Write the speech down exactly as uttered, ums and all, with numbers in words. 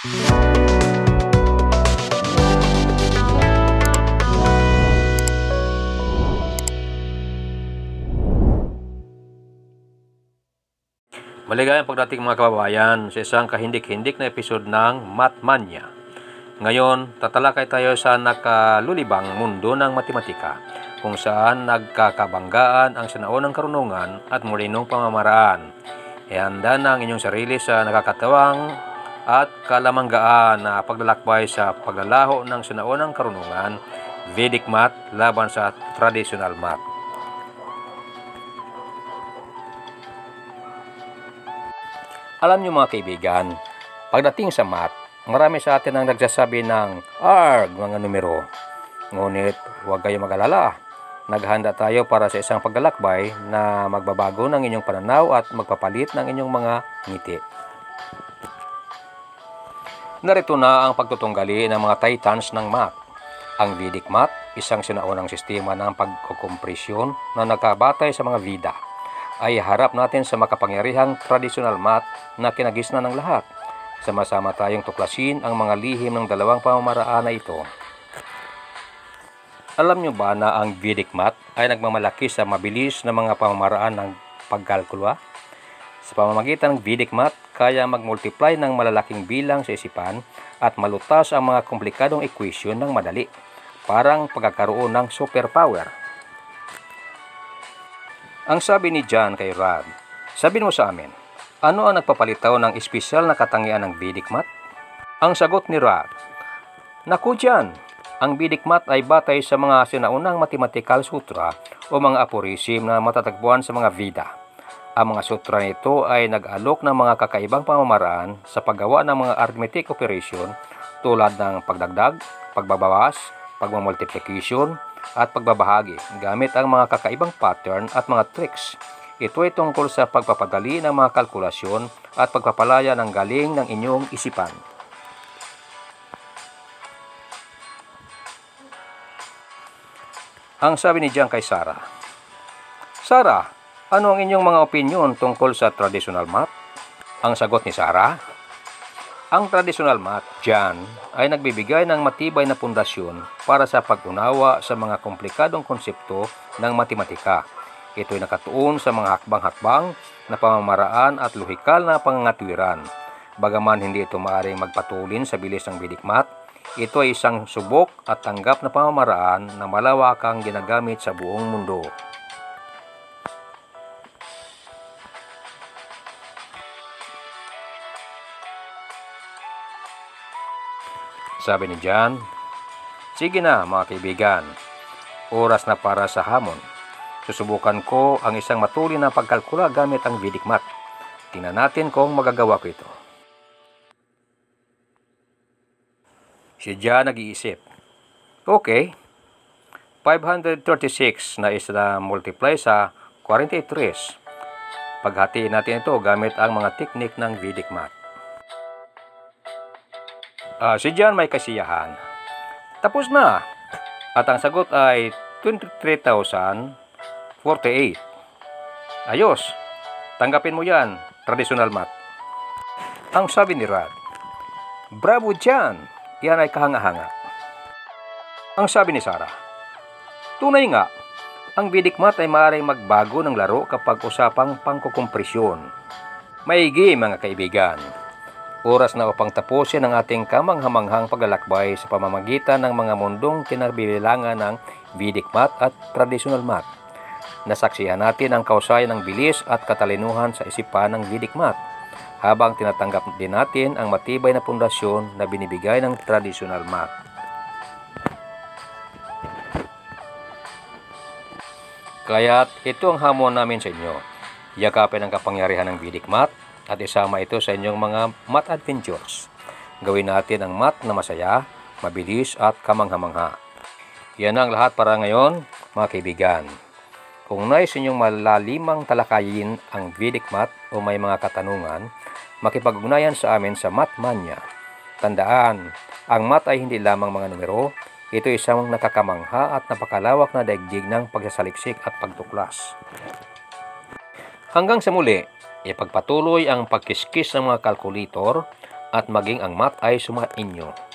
Maligayang pagdating mga kababayan sa isang kahindik-hindik na episode ng Math Mania. Ngayon, tatalakay tayo sa nakalulibang mundo ng matematika, kung saan nagkakabanggaan ang sinaunang karunungan at mulinong pamamaraan. Ihanda na ang inyong sarili sa nakakatawang at kalamanggaan na paglalakbay sa paglalaho ng sinaunang karunungan, Vedic Math laban sa Traditional Math. Alam niyo mga kaibigan, pagdating sa math, marami sa atin ang nagsasabi ng arg mga numero. Ngunit huwag kayong mag-alala. Naghanda tayo para sa isang paglalakbay na magbabago ng inyong pananaw at magpapalit ng inyong mga ngiti. Narito na ang pagtutunggali ng mga titans ng math. Ang Vedic Math, isang sinaunang sistema ng pagkukompresyon na nakabatay sa mga Veda, ay harap natin sa makapangyarihang traditional math na kinagisna ng lahat. Sama-sama tayong tuklasin ang mga lihim ng dalawang pamamaraan na ito. Alam nyo ba na ang Vedic Math ay nagmamalaki sa mabilis na mga pamamaraan ng pagkalkulwa? Sa pamamagitan ng Vedic Math, kaya mag-multiply ng malalaking bilang sa isipan at malutas ang mga komplikadong equation ng madali, parang pagkakaroon ng superpower. Ang sabi ni John kay Rod, sabihin mo sa amin, ano ang nagpapalitaw ng espesyal na katangian ng Vedic Math? Ang sagot ni Rod, naku John, ang Vedic Math ay batay sa mga sinaunang mathematical sutra o mga aphorism na matatagpuan sa mga Veda. Ang mga sutra nito ay nag-alok ng mga kakaibang pamamaraan sa paggawa ng mga arithmetic operation tulad ng pagdagdag, pagbabawas, pagmamultiplication, at pagbabahagi gamit ang mga kakaibang pattern at mga tricks. Ito ay tungkol sa pagpapadali ng mga kalkulasyon at pagpapalaya ng galing ng inyong isipan. Ang sabi ni John kay Sarah, Sarah, ano ang inyong mga opinyon tungkol sa traditional math? Ang sagot ni Sarah, ang traditional math, John, ay nagbibigay ng matibay na pundasyon para sa pag-unawa sa mga komplikadong konsepto ng matematika. Ito ay nakatuon sa mga hakbang-hakbang na pamamaraan at lohikal na pangangatwiran. Bagaman hindi ito maaaring magpatulin sa bilis ng Vedic Math, ito ay isang subok at tanggap na pamamaraan na malawakang ginagamit sa buong mundo. Sabi ni John, sige na mga kaibigan, oras na para sa hamon. Susubukan ko ang isang matulin na pagkalkula gamit ang Vedic Math. Tingnan natin kung magagawa ko ito. Si John nag-iisip. Okay, five hundred thirty-six na is na multiply sa forty-three. Paghatiin natin ito gamit ang mga teknik ng Vedic Math. Uh, si John may kasiyahan. Tapos na. At ang sagot ay twenty-three thousand forty-eight. Ayos. Tanggapin mo yan, traditional math. Ang sabi ni Rod, bravo John. Yan ay kahanga-hanga. Ang sabi ni Sarah, tunay nga, ang Vedic Math ay maaaring magbago ng laro kapag usapang pangkukompresyon. Maigi mga kaibigan. Oras na upang tapusin ang ating kamanghamanghang paglalakbay sa pamamagitan ng mga mundong kinabibilangan ng Vedic Math at Traditional Math. Nasaksihan natin ang kausayan ng bilis at katalinuhan sa isipan ng Vedic Math, habang tinatanggap din natin ang matibay na pundasyon na binibigay ng Traditional Math. Kaya't ito ang hamon namin sa inyo. Yakapin ang kapangyarihan ng Vedic Math at isama ito sa inyong mga math adventures. Gawin natin ang math na masaya, mabilis at kamangha-mangha. Yan ang lahat para ngayon, mga kaibigan. Kung nais inyong malalimang talakayin ang Vedic Math o may mga katanungan, makipag-ugnayan sa amin sa Math Mania. Tandaan, ang math ay hindi lamang mga numero, ito ay isang nakakamangha at napakalawak na daigdig ng pagsasaliksik at pagtuklas. Hanggang sa muli, ipagpatuloy ang pagkiskis ng mga kalkulator, at maging ang math ay sumainyo.